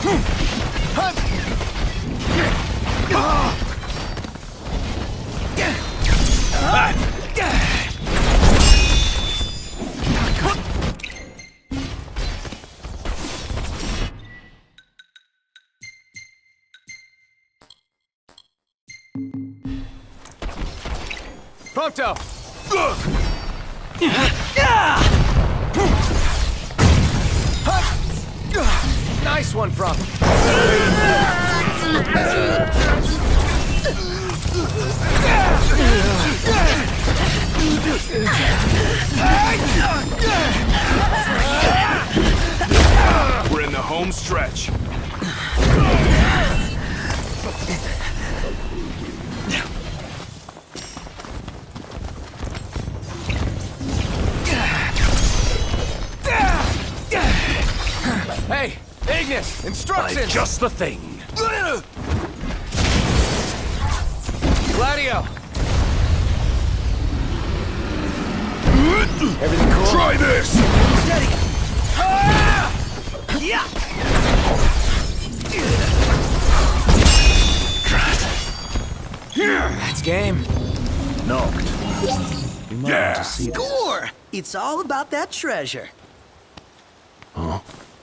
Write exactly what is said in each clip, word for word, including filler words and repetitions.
Proto! Nice one, Proto. We're in the home stretch. Hey, Ignis, instructions! Just the thing. Gladio! Everything cool? Try this! Steady! Ah! Yeah! That's game. No. You might Yeah. want to see this. Score! It's all about that treasure. Huh?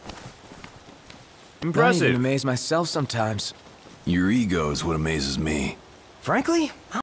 I Impressive. even amaze myself sometimes. Your ego is what amazes me. Frankly,